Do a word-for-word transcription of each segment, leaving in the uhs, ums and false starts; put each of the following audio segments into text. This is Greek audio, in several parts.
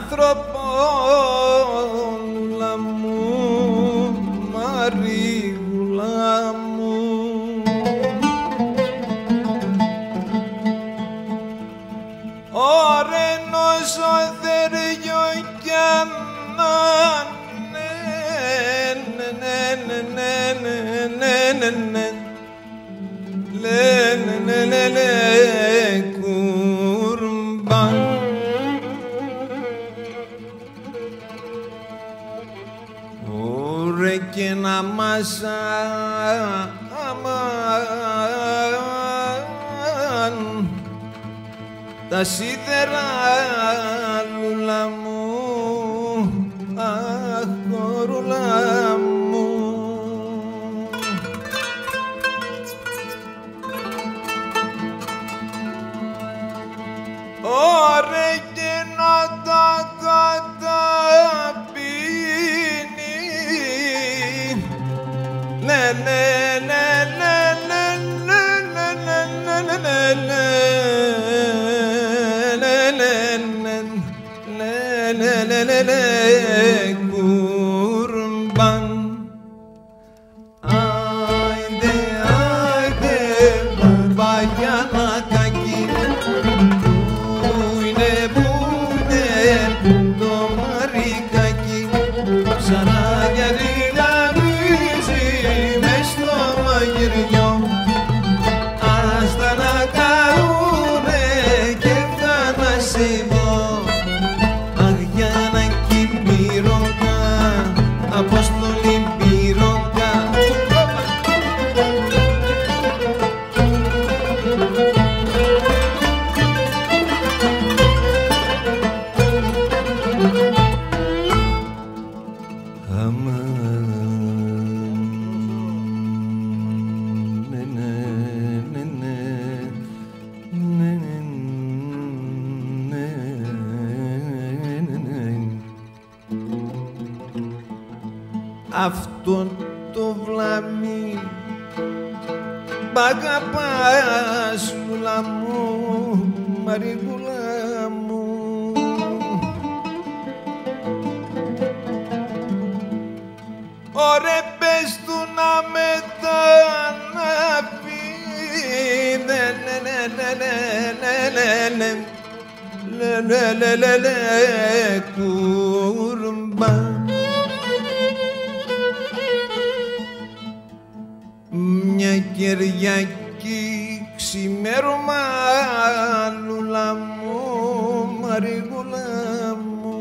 ανθρωπόλα μου, Μαρίγουλα μου. Ωρενός ο θεριό κι αμάνε, ναι, ναι, ναι, ναι, ναι, ναι, ναι. Λε, λε, λε, λε, λε, κουρμπάν. Ωρε και να μας αμάν τα σίδερα λουλά μου, αχ, κορούλα μου. Ωρε και να τα καταπίνει, λε, λε, λε, λε, λε, λε, λε, λε, λε, λε, λε, λε, λε, λε, κουρμπάν. Άιντε, άιντε, μπαμπαγιάνα κακή, πού είναι, πού είναι το μαρικάκι, ψαράκια ριγανίζει μες στο μαγειριό. Άστα να καούνε και θα να σε δω. Απόστολη πυρόκα. Αμάν, ναι, ναι, ναι, ναι, ναι, ναι, ναι, ναι. Αυτόν το βλάμι μ' αγαπάς, λουλά μου, Μαρίγουλα μου. Ωρε πες του να μεταναπεί, ναι, ναι, ναι, ναι, ναι, ναι, ναι, ναι, ναι, ναι, ναι, κουρμπά. Μια Κυριακή ξημέρωμα, λουλά μου, Μαρίγουλα μου.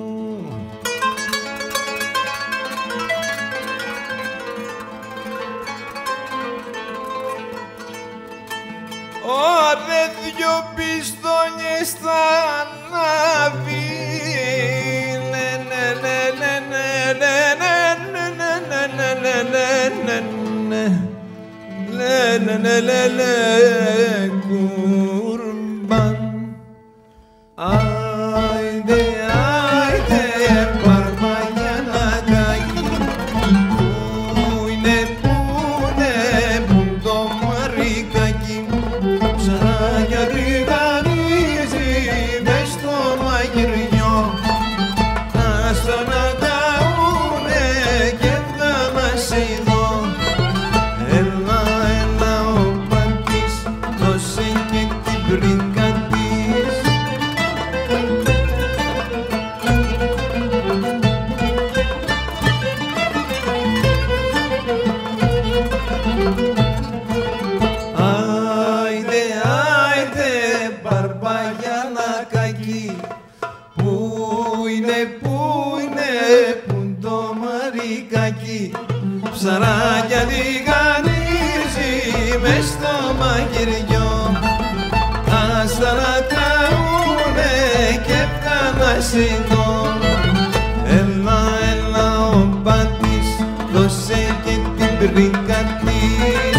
Ωρε δυο πιστόνιες θα ανάβει, ναι, ναι, ναι, ναι, ναι, ναι, ναι, ναι, ναι, ναι, ναι, ναι. Λε, λε, λε, λε, λε, κουρμπάν. Άιντε, άιντε, παρμαγιάνα κακή, πού είναι, πού είναι, πού το μαρικάκι, ψαράκια ριγανίζει μες στο μαγειριό. Άστα να καούνε και θα μας ειδώ. Άιντε, άιντε, Μπαρμπαγιάνα κακή, πού είναι, πού είναι, πού το μαρικάκι, ψαράκια ριγανίζει μες στο μαγειριό. Άστα να καούνε και κάνα σηκώ. Έλα, έλα ο πατής, δώσε και την πρίκα της.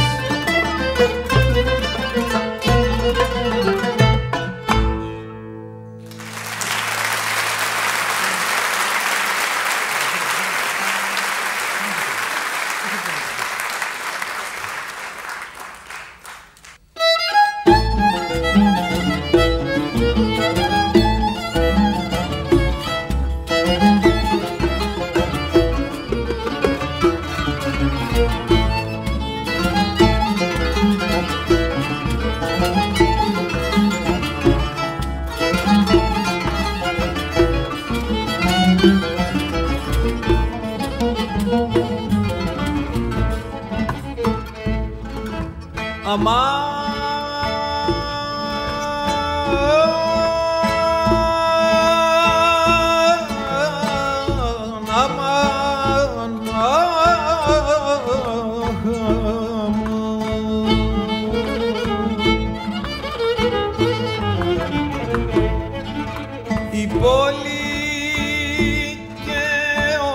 Η πόλη και ο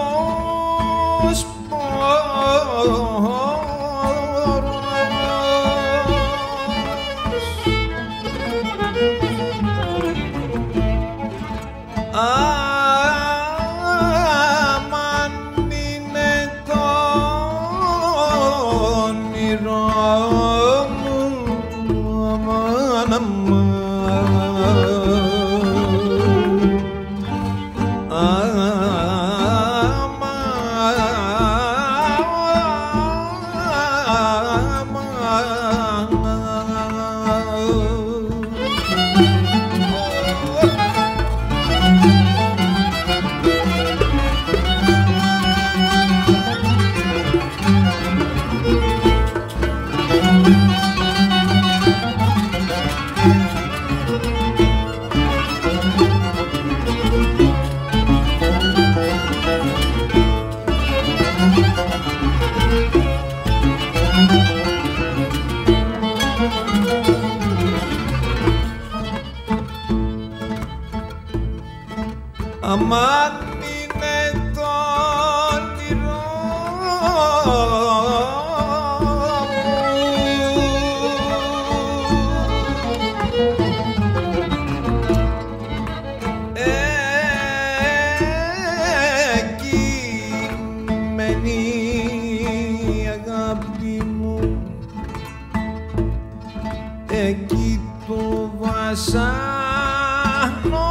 Βόσπορος αμάν είναι το όνειρό μου, αμάν, αμάν. Αμάν είναι το όνειρό εκείμενη αγάπη μου, εκεί το βασάνο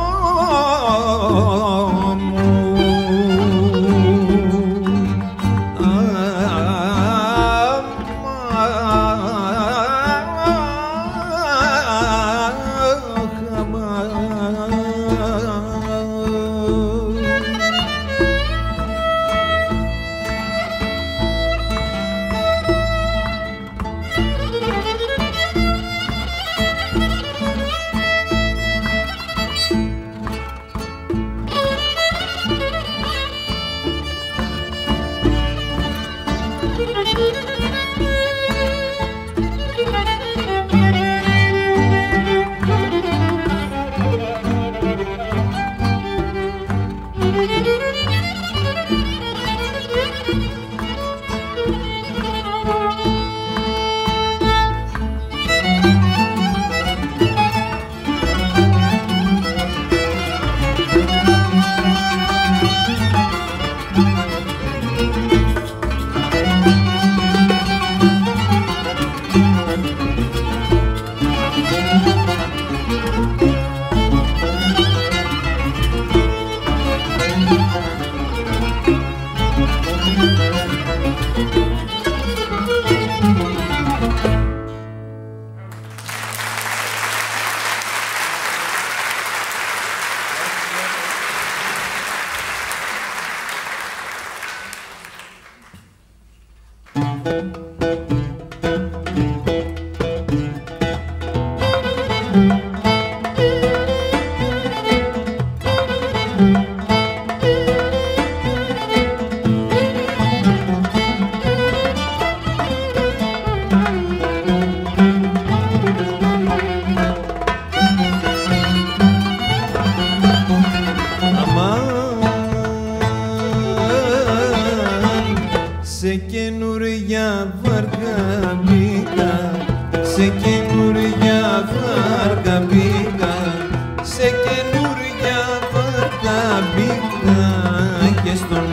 σε καινούρια βάρκα μπήκα, σε καινούρια βάρκα μπήκα, σε καινούρια βάρκα μπήκα και στον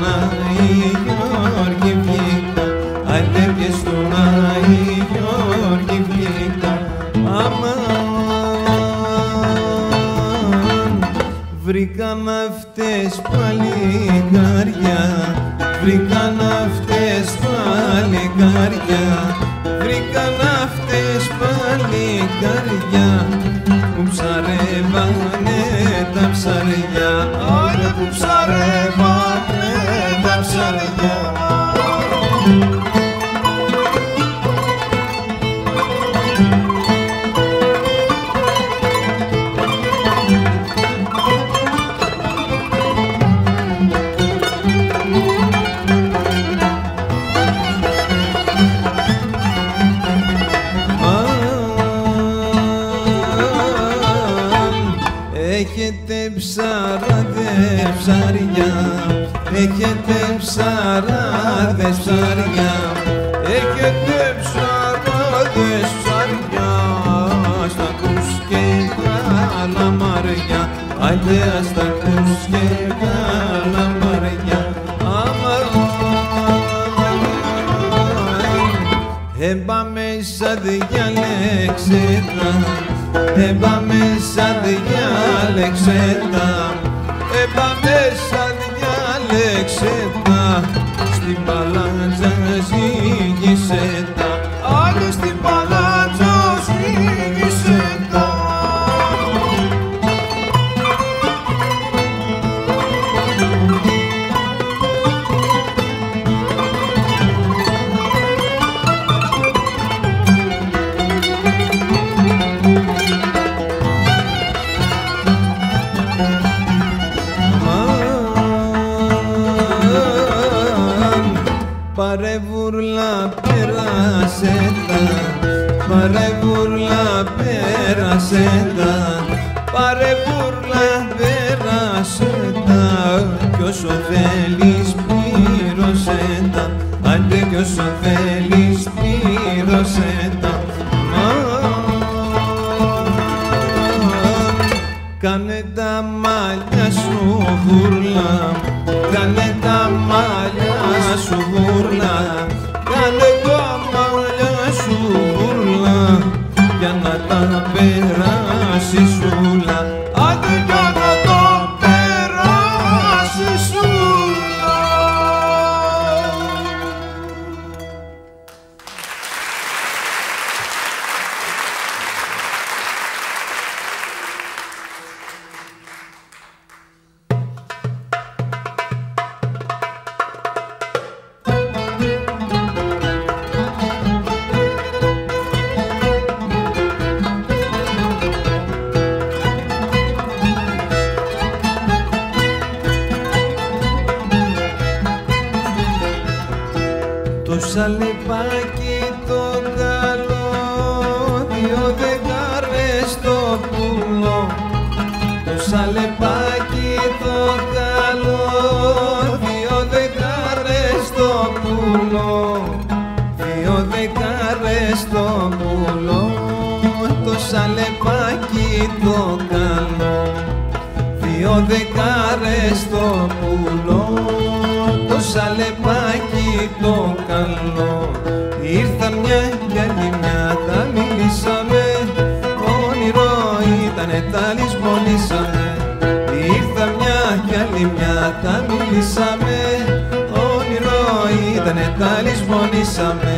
Άη Γιώργη βγήκα, άντε και στον Άη Γιώργη βγήκα. Αμάν, βρήκαν αυτές παλικάρια, βρήκαν αυτές παλικάρια, βρήκαν αυτές παλικάρια που ψαρεύανε τα ψαριά, ωραία που ψαρεύανε τα ψαριά. έχετε ψαράδες ψαριά, έχετε ψαράδες ψαριά, στα κουσκέ καλαμαριά, αλλιά στα κουσκέ καλαμαριά. Έμπαμε σαν διάλεξετα, έμπαμε σαν διάλεξετα, έμπαμε σαν διάλεξετα, στην παλάτσα ζήγησετα, άλλη στην παλάτσα ζήγησετα. Πάρε βούρλα πέρασε τα, πάρε βούρλα πέρασε τα, πάρε βούρλα πέρασε τα, κι όσο θέλεις πλήρωσε τα, άντε κι όσο θέλεις πλήρωσε τα. Κάνε τα μαλλιά σου βούρλα, κάνε τα μαλλιά σου βούρλα, κάνε τα μαλλιά σου βούρλα, για να τα περάσεις σούλα, άντε για να τα περάσεις σούλα. Το σαλεπάκι το καλό, δύο δεκάρες το πουλό. Το σαλεπάκι το καλό, δύο δεκάρες το πουλό. Δύο δεκάρες το πουλό, το σαλεπάκι το καλό. Δύο δεκάρες το πουλό, το σαλεπάκι το καλό. Ήρθα μια κι άλλη μια, τα μιλήσαμε, όνειρο ήτανε, τα λησμονήσαμε. Ήρθα μια κι άλλη μια, τα μιλήσαμε, όνειρο ήτανε, τα λησμονήσαμε.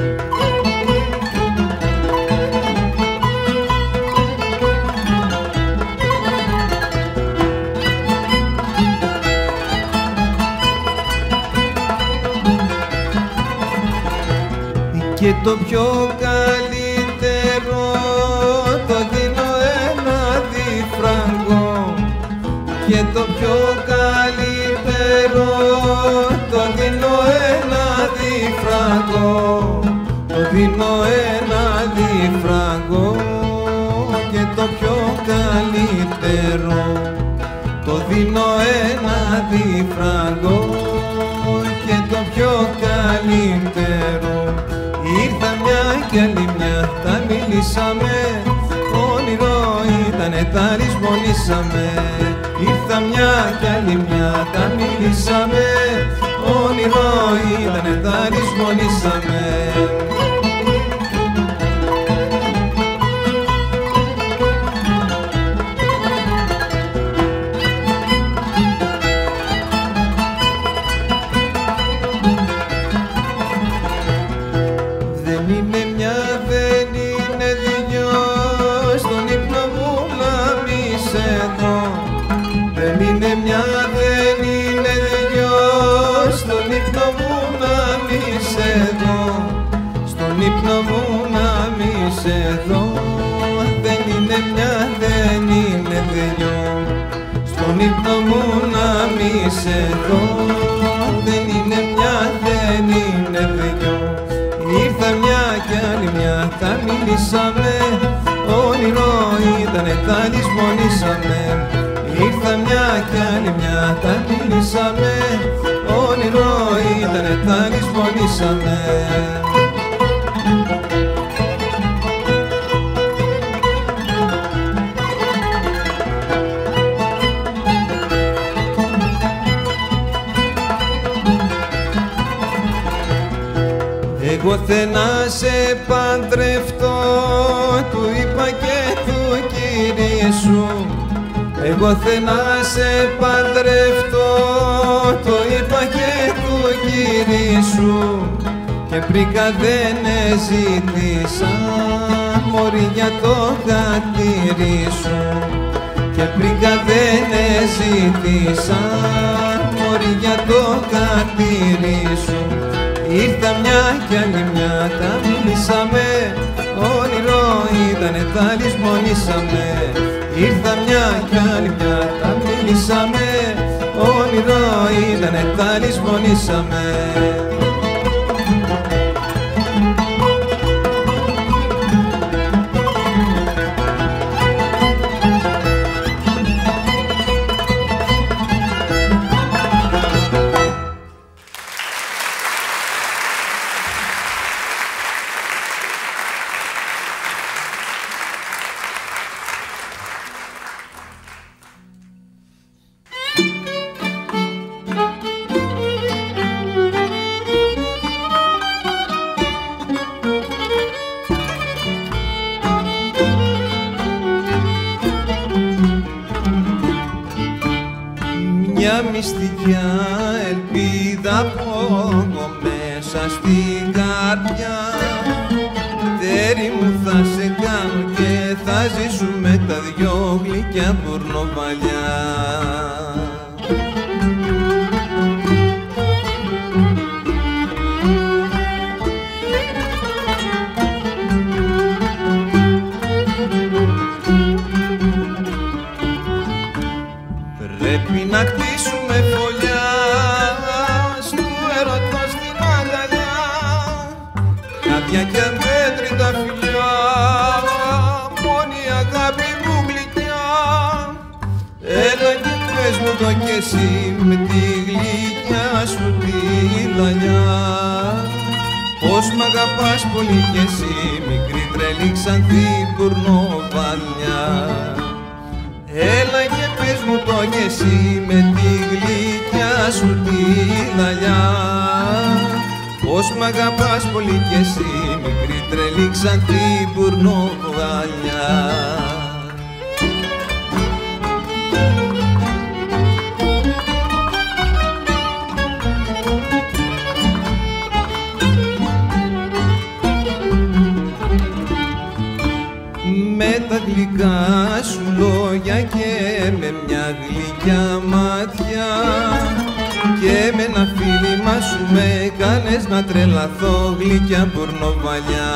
Και το πιο καλύτερο το δίνω ένα διφραγκό. Και το πιο καλύτερο το δίνω ένα διφραγκό. Το δίνω ένα διφραγκό. Και το πιο καλύτερο το δίνω ένα διφραγκό. Και το πιο καλύτερο. Ήρθα μια κι άλλη μια, τα μιλήσαμε, όνειρο ήτανε, τα λησμονήσαμε. Ήρθα μια κι άλλη μια, τα μιλήσαμε, όνειρο ήτανε, τα λησμονήσαμε. Δεν είναι μια, δεν είναι δυο, στον ύπνο μου να μη σε δω. Δεν είναι μια, δεν είναι δυο, στον ύπνο μου να μη σε δω. Στον ύπνο μου να μη σε δω. Δεν είναι μια, δεν είναι δυο, στον ύπνο μου να μη σε δω. Δεν είναι μια, δεν είναι δυο. Ήρθα μια κι άλλη μια, τα μιλήσαμε, όνειρο ήτανε, τα λησμονήσαμε. Ήρθα μια κι άλλη μια, τα μιλήσαμε, τα λησμονήσαμε. Εγώ θε να σε παντρευτώ, του είπα και του κύριε σου. Εγώ θε να σε παντρευτώ, το είπα και του κύριε σου. Και πρίκα δεν ζήτησα, μωρή για το χατήρι σου. Και πρίκα δεν ζήτησα, μωρή για το χατήρι σου. Ήρθα μια κι άλλη μια, τα μιλήσαμε, όνειρο ήτανε, τα λησμονήσαμε. Ήρθα μια κι άλλη μια, τα μιλήσαμε, όνειρο ήτανε, τα λησμονήσαμε. Μια μυστικιά ελπίδα πω μέσα στην καρδιά. Τέρι μου θα σε κάνω και θα ζήσουμε τα δυο γλυκιά πουρνοβαλιά. Πρέπει να κτίσουμε φωλιά στου ερωτά στην αγκαλιά, κάποια και αμέτρητα φιλιά, μόνη αγάπη μου γλυκιά. Έλα και πες μου το κι εσύ με τη γλυκιά σου τη λαλιά, πως μ' αγαπάς πολύ κι εσύ, μικρή τρελή ξανθή πουρνοβαλιά. Έλα και πες μου το κι εσύ με τη γλυκιά σου τη λαλιά, πως μ' αγαπάς πολύ κι εσύ, μικρή τρελή ξανθή πουρνοβαλιά. Με τα γλυκά σου λόγια και με μια γλυκιά μάτια και με ένα φίλημα σου με κάνες να τρελαθώ, γλυκιά πουρνοβαλιά.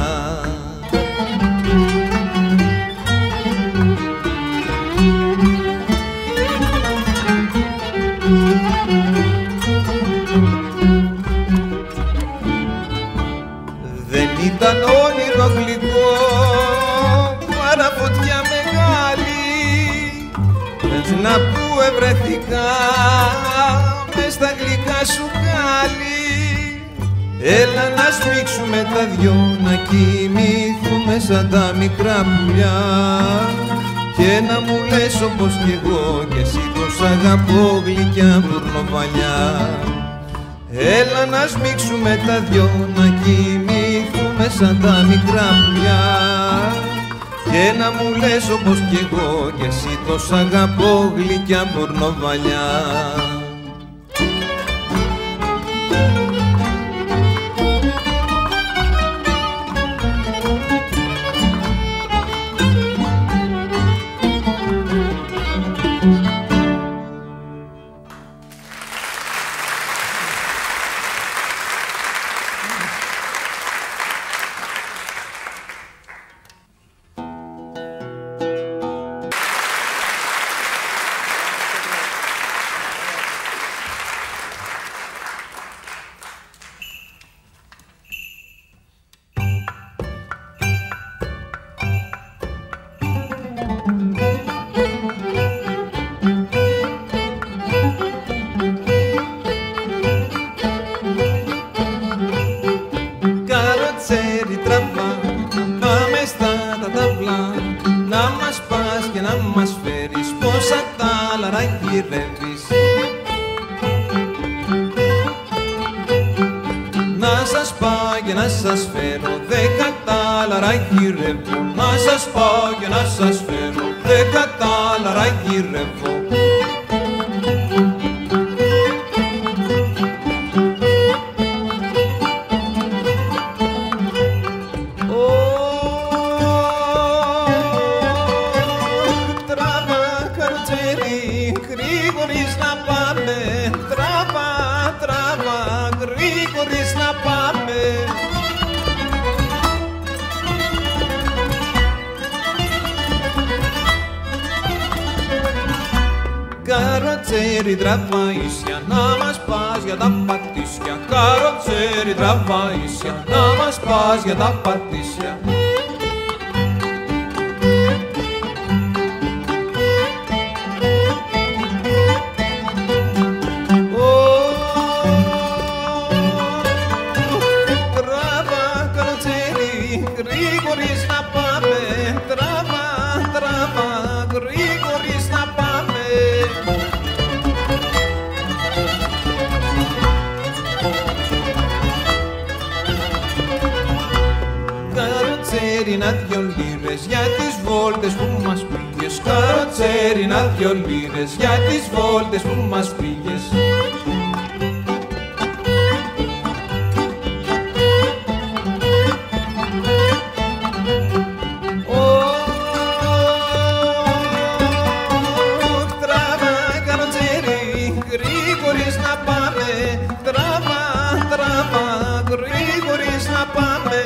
Δεν ήταν όνειρο γλυκό, παρά φωτιά μεγάλη, να που ευρεθήκα μες στα γλυκά σου κάλλη. Έλα να σμίξουμε τα δυο, να κοιμηθούμε σαν τα μικρά πουλιά, και να μου λες όπως κι εγώ κι εσύ το σ' αγαπώ, γλυκιά πουρνοβαλιά. Έλα να σμίξουμε τα δυο, να κοιμηθούμε σαν τα μικρά πουλιά, και να μου λες όπως κι εγώ κι εσύ το σ' αγαπώ, γλυκιά πουρνοβαλιά. σας πάω και να σας φέρω δέκα τάλαρα γυρεύω. Να σας πάω και να σας φέρω δέκα τάλαρα γυρεύω. Γρήγορης να πάμε, τράβα, τράβα, γρήγορης να πάμε. Καροτσέρι τραβαΐσια, να μας πας για τα πατήσια. Καροτσέρι τραβαΐσια, να μας πας για τα πατήσια. Γρήγορης να πάμε, τράβα, τράβα, γρήγορης να πάμε. Καροτσέρινα δυο λίρες για τις βόλτες που μας πήγες. Καροτσέρινα δυο λίρες για τις βόλτες που μας πήγες. Γρήγορης να πάμε, τράβα, τράβα, γρήγορης να πάμε.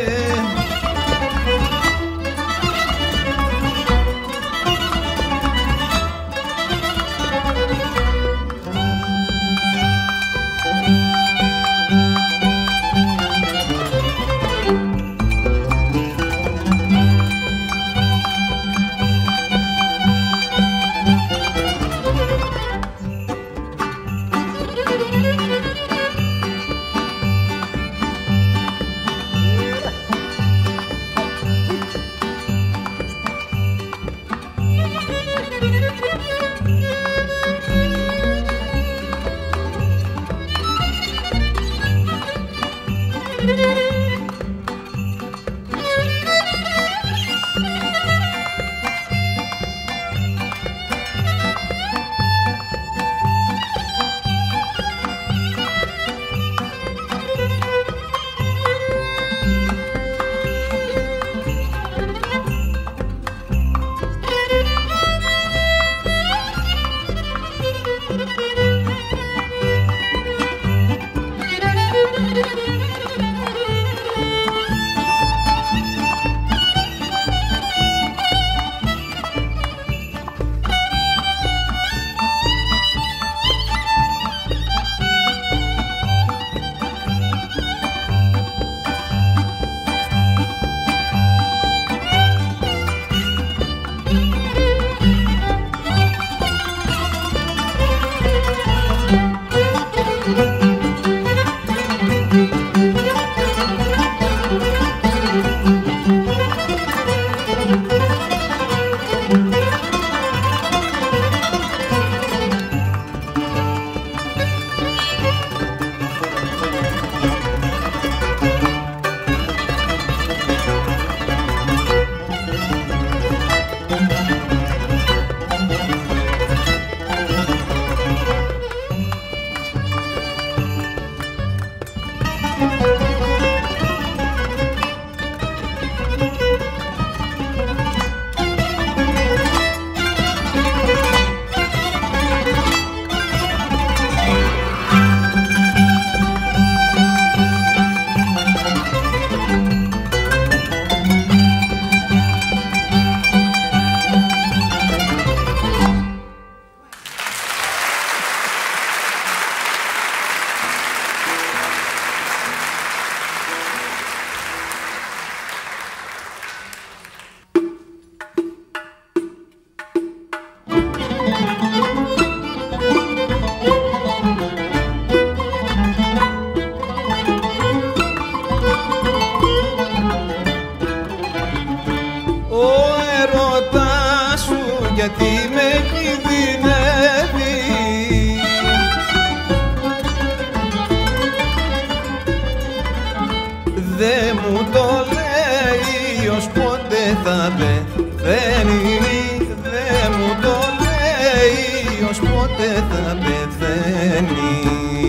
Δε μου το λέει ως πότε θα πεθαίνει, δε μου το λέει ως πότε θα πεθαίνει.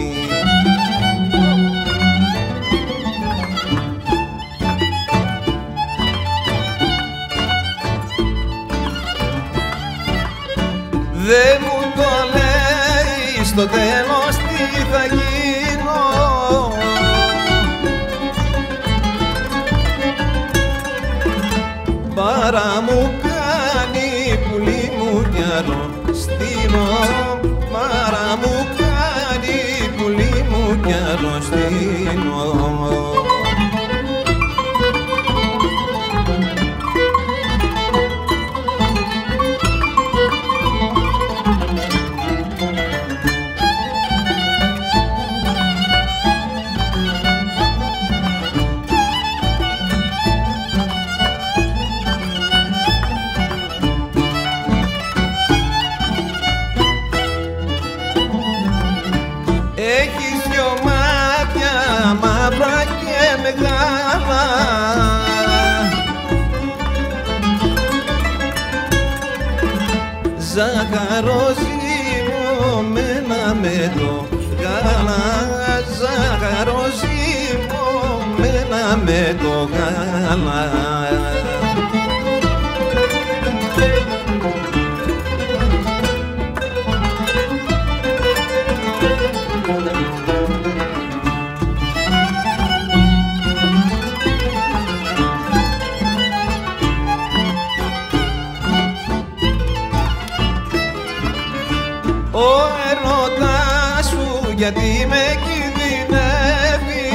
Δε μου το λέει στο τέλος τι θα γίνω, παρά μου κάνει πουλί μου κι αρρωστήνω, παρά μου κάνει πουλί μου κι αρρωστήνω. Έχεις δυο μάτια μαύρα και μεγάλα, ζαχαροζυμωμένα με το γάλα, ζαχαροζυμωμένα με το γάλα. Ο έρωτας σου γιατί με κινδυνεύει,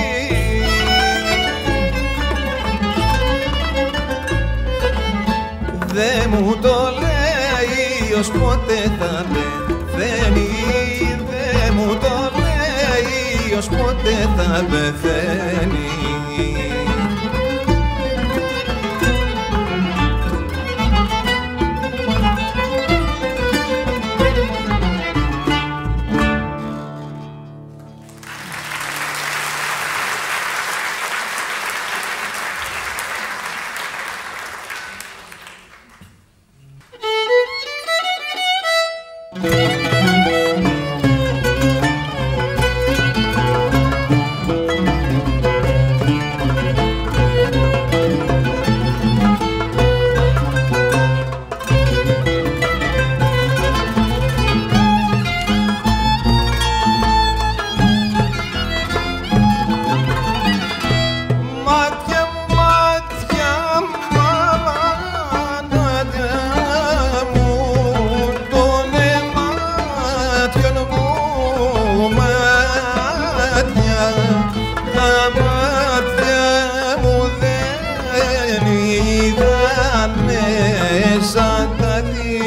δε μου το λέει ως πότε θα πεθαίνει, δε μου το λέει ως πότε θα πεθαίνει. Σαν τα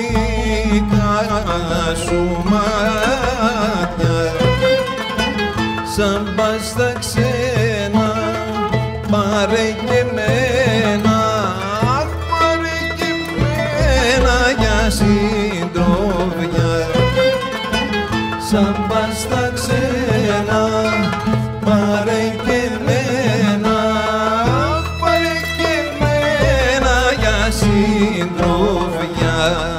δικά σου μάτια, σαν πας στα ξένα, πάρε και μένα, πάρε και μένα για συντροφιά. Σαν πας στα ξένα, πάρε και μένα, πάρε και μένα για συντροφιά.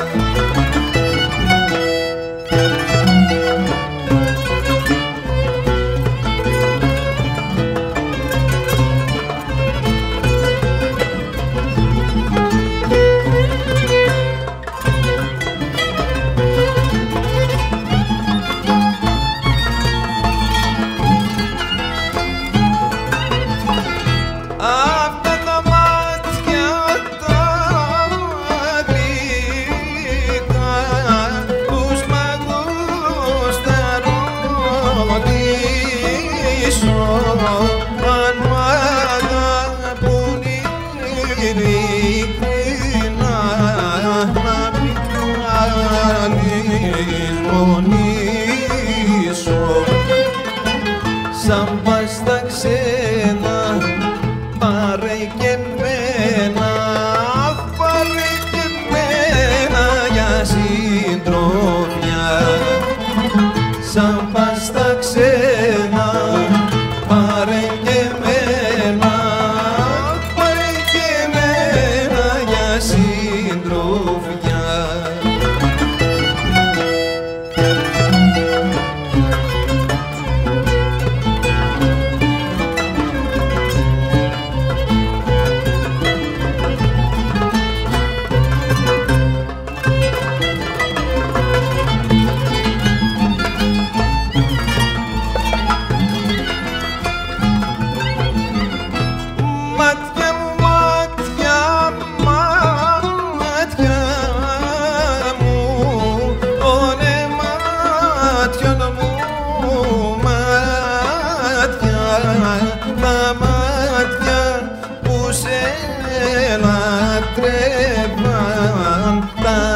Σαν πας στα ξένα, πάρε και μένα, πάρε και μένα για συντροφιά. Σαν πας στα ξένα, πάρε και μένα, τα μάτια που σε λατρεύαν τα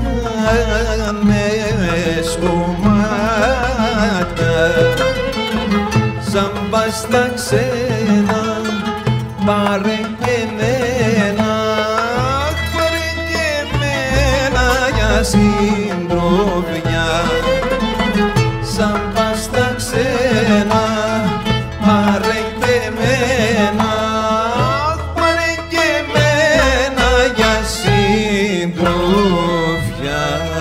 έκανες κομμάτια σαν πας στα ξένα πάρε και εμένα πάρε και εμένα για συντροφιά σαν πας στα ξένα πάρε και εμένα πάρε και εμένα για συντροφιά.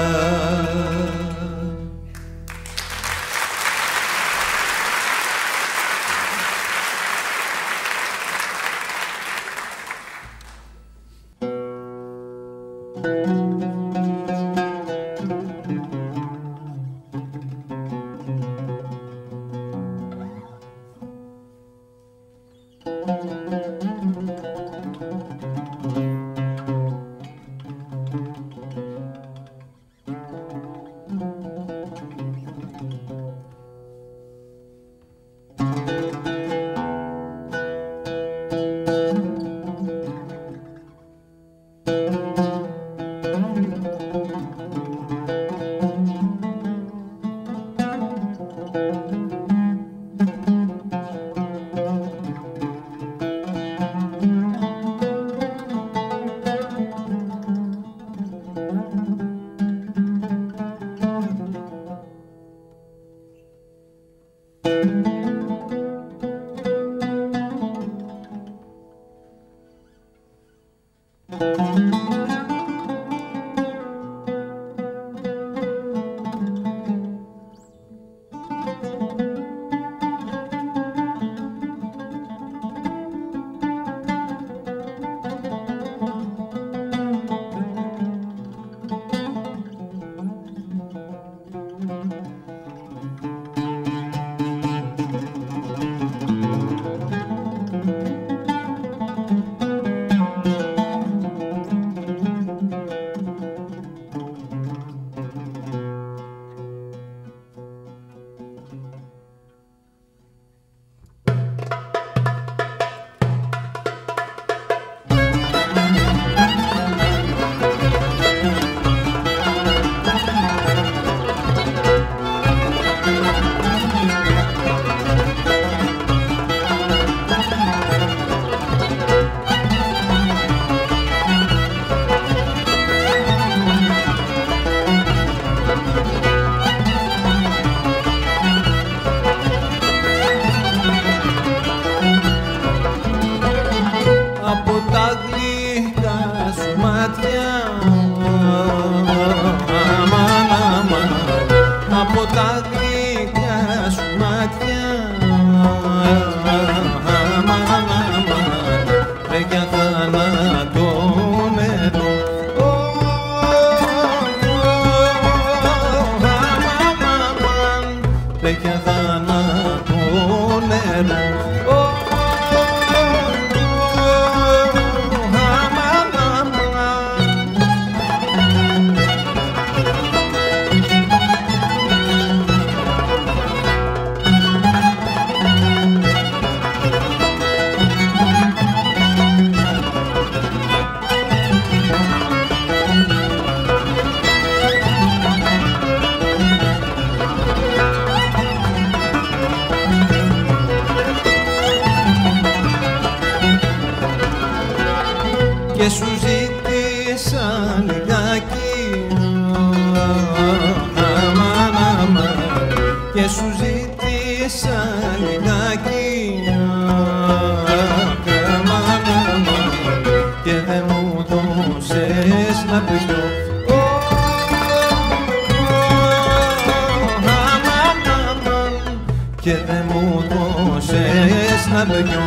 Και σου ζήτησα λιγάκι, αμάν, αμάν, και σου ζήτησα λιγάκι, αμάν, αμάν, και δεν μου δώσες να πιω. Αμάν, αμάν, και δεν μου δώσες να πιω.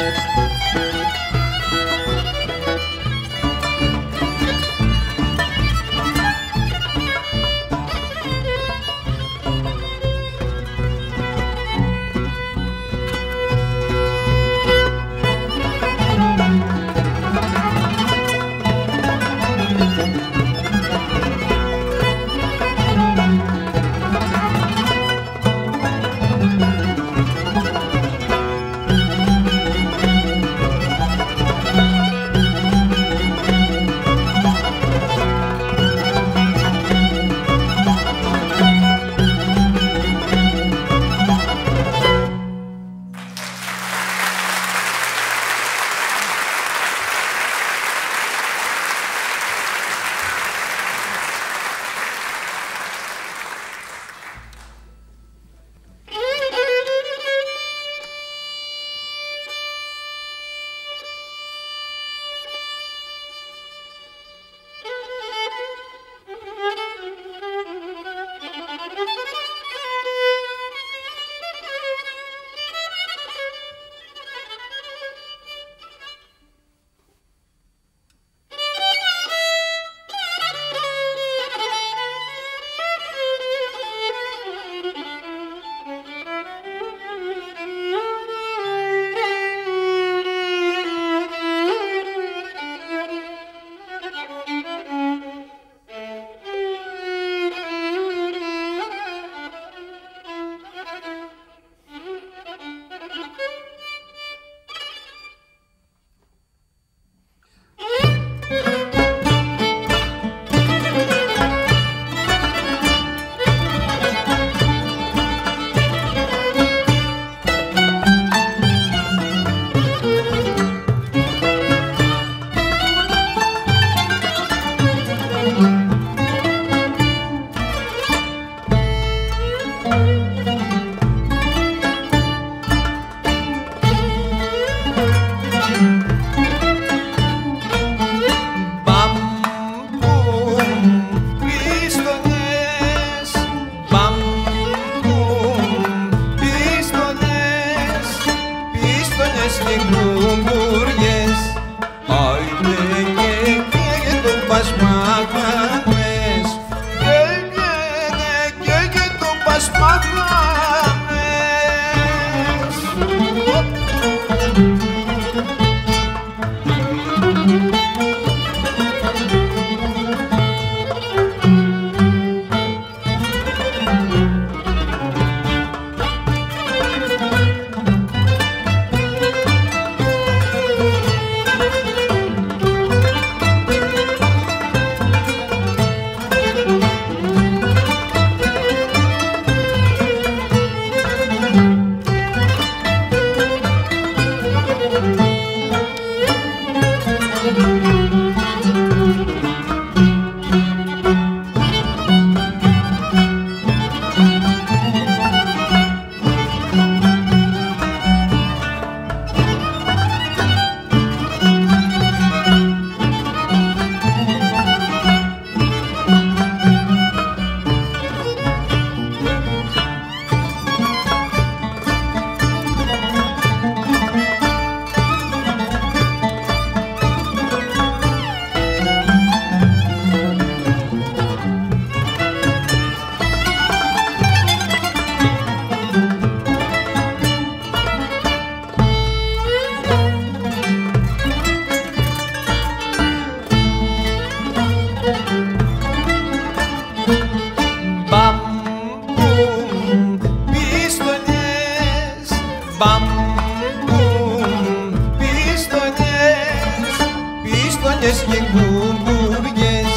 πίστονες και κουμπουριές,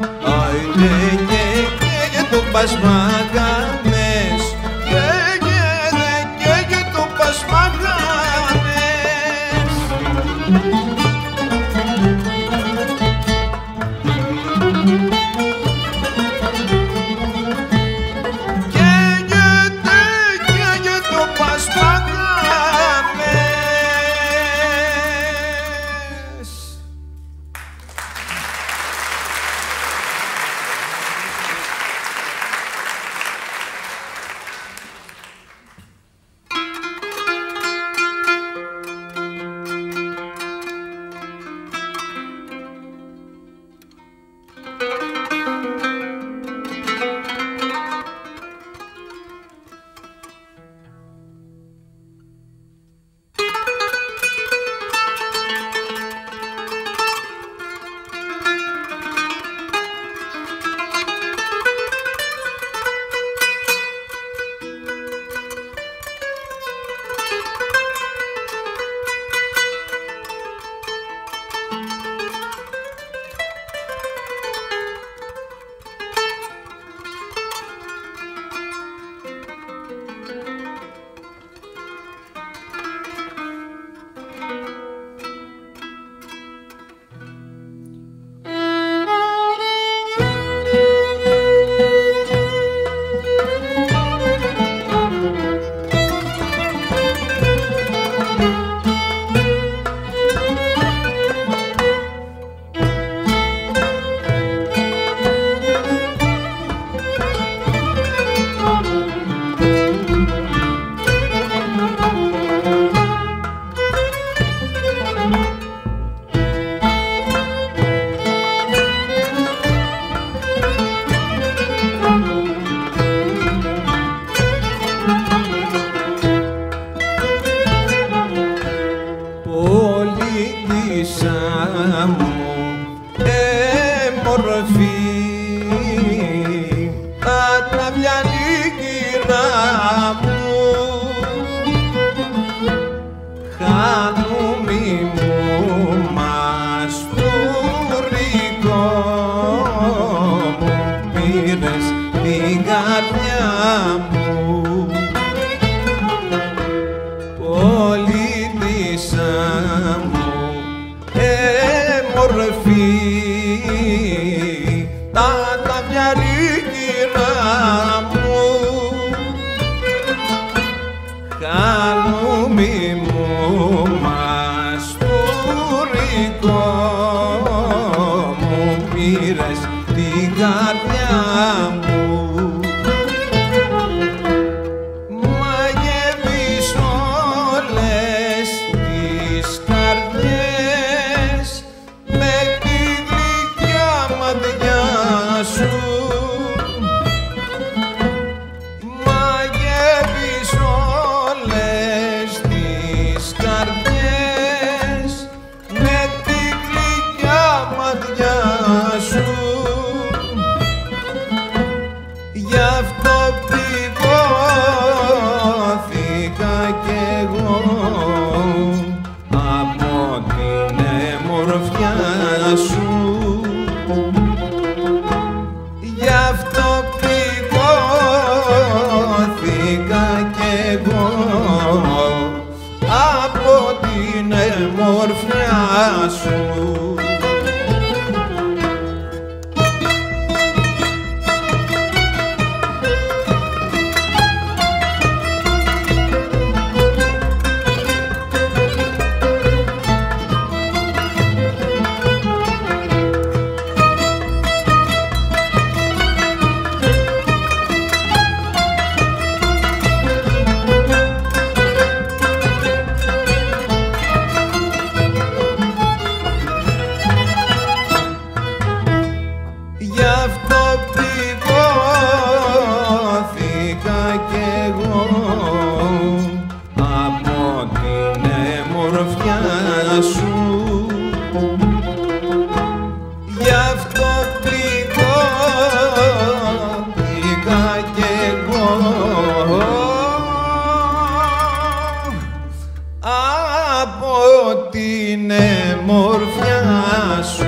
άιντε και και το πασμαγάμες, και και και το πασμαγάμες. Και και το πασμαγάμες. μου εμορφή τα ταυλιανίκυρα μου χάνουμε μου μαστουρικό μου πήρες την καρδιά μου πολιτήσα μου εμορφή τα ταυλιανίκυρα μου χάνουμε μου μαστουρικό μου πήρες την καρδιά μου μαγεύεις όλες τις καρδιές με τη γλυκιά ματιά σου μαγεύεις όλες τις καρδιές με τη γλυκιά ματιά σου γι' αυτό πληγώθηκα κι εγώ από την εμορφιά σου γι' αυτό πληγώθηκα κι εγώ από την εμορφιά σου. Γι' αυτό πληγώθηκα κι εγώ από την εμορφιά σου γι' αυτό πληγώθηκα κι εγώ από την εμορφιά σου.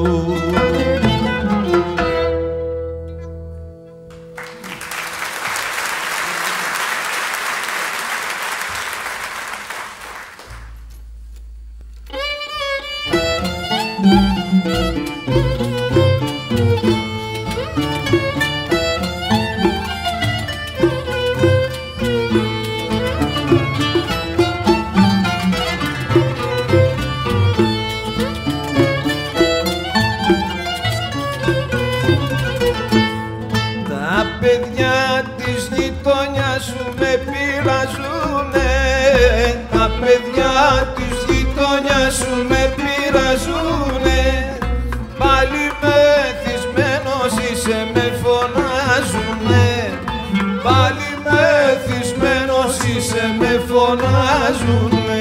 Τα παιδιά της γειτονιάς σου με πειραζούνε τα παιδιά της γειτονιάς σου με πειραζούνε πάλι μεθυσμένος είσαι με φωνάζουνε πάλι μεθυσμένος είσαι με φωνάζουνε.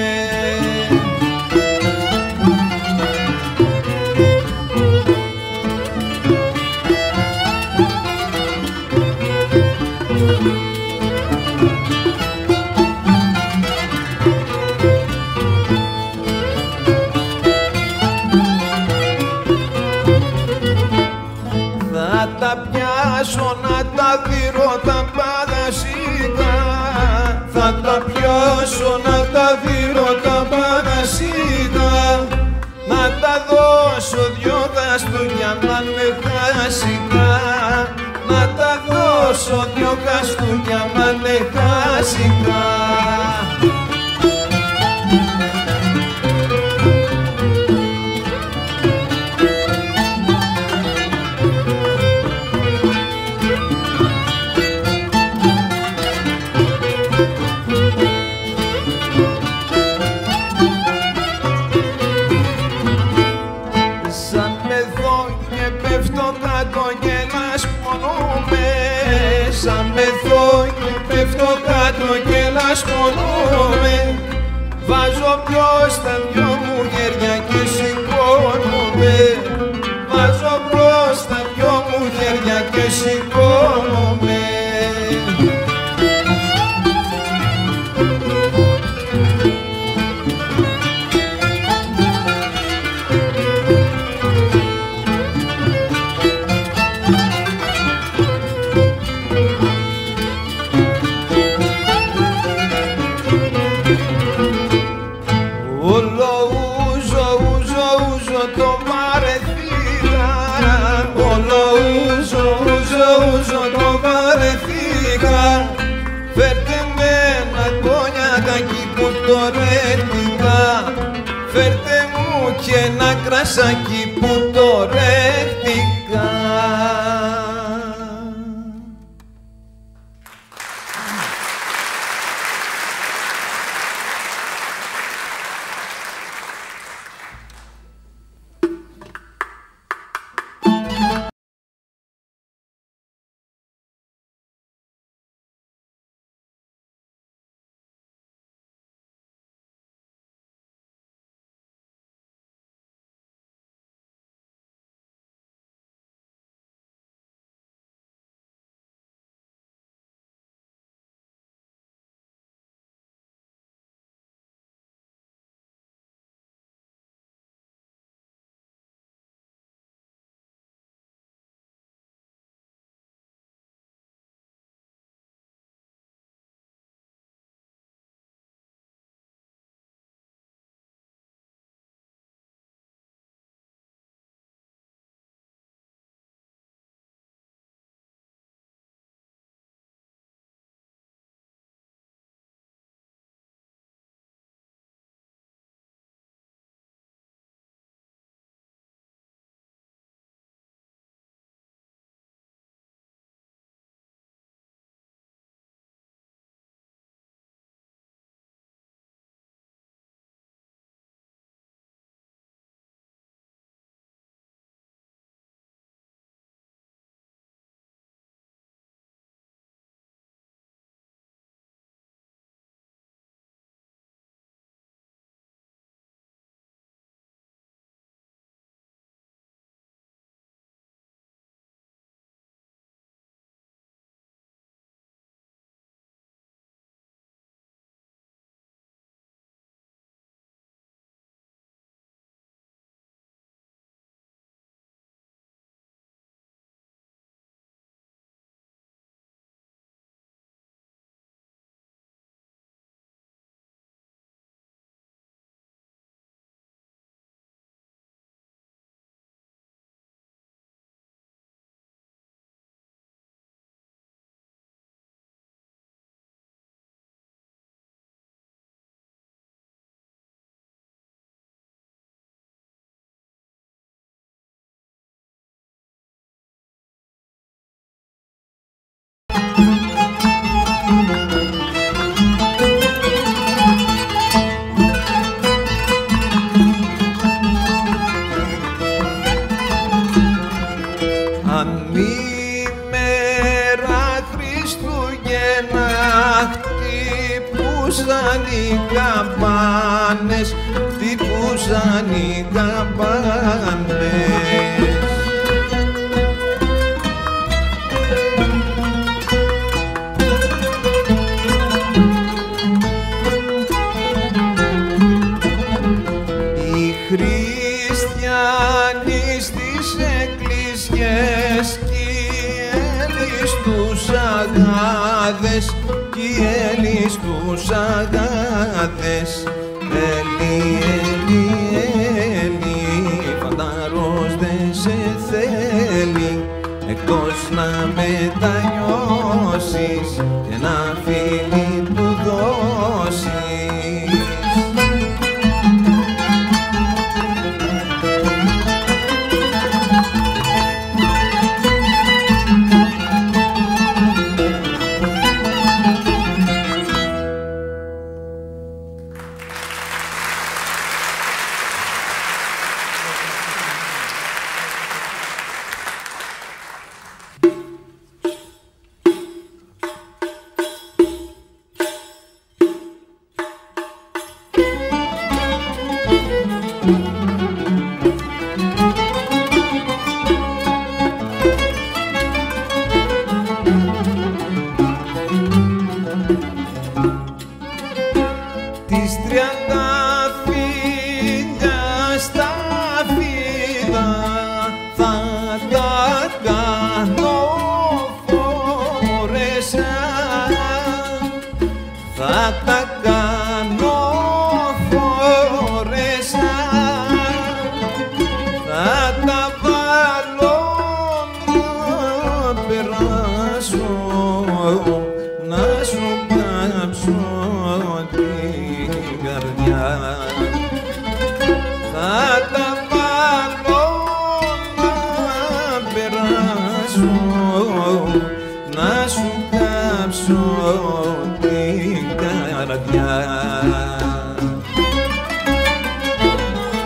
Θα τα πιάσω να τα δείρω τα παρασίτα θα τα πιάσω να τα δείρω τα παρασίτα να τα δώσω δυο χαστούκια να είναι χασικά να τα δώσω δυο χαστούκια να είναι χασικά. Σαν μεθώ και πέφτω κάτω και λασπονούμε βάζω ποιος τα δυο μου χέρια και εσύ ούζο, ούζο, ούζο το βαρεθήκα. Όλο ούζο, ούζο, ούζο το βαρεθήκα. Φέρτε με ένα κονιακάκι που το ρέχτηκα. Φέρτε μου και ένα κρασάκι που το ρέχτηκα. χτυπούσαν οι καμπάνες, χτυπούσαν οι καμπάνες. Οι χριστιανοί στις εκκλησιές κι οι Έλλης τους αγάδες, κι οι Έλλης τους αγάδες. Έλλη, Έλλη, Έλλη, φαντάρος δεν σε θέλει, εκτός να μετανιώσεις και ένα φίλι του δώσεις.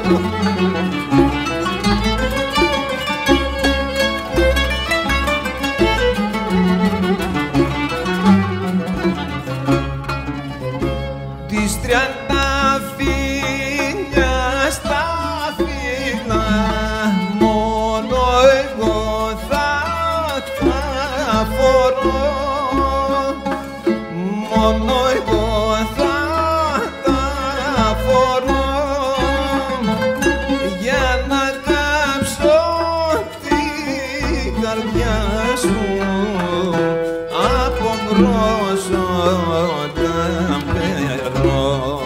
Τις τριάντα φίλια στα φύλλα μόνο εγώ θα τα φορώ, μόνο εγώ θα τα φορώ για να κάψω την καρδιά σου από μπρος όταν περνώ,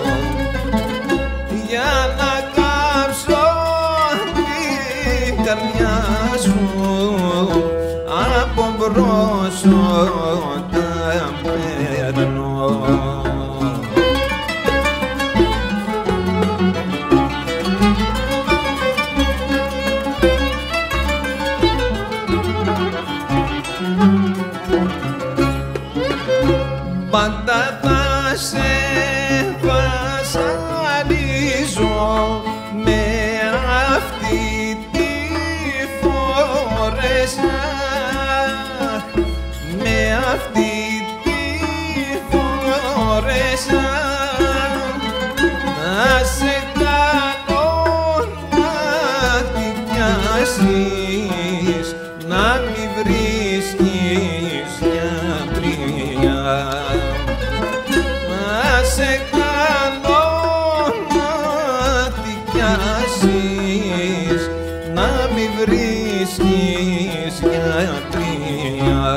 για να κάψω την καρδιά σου από μπρος όταν περνώ. Πάντα θα σε βασανίζω με αυτή τη φόρεσα, με αυτή τη φόρεσα να σε κάνω να την πιάσεις, να μη βρίσκεις μια πληγιά. Να σε κάνω να την πιάσεις, να μη βρίσκεις γιατρία.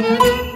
Thank you.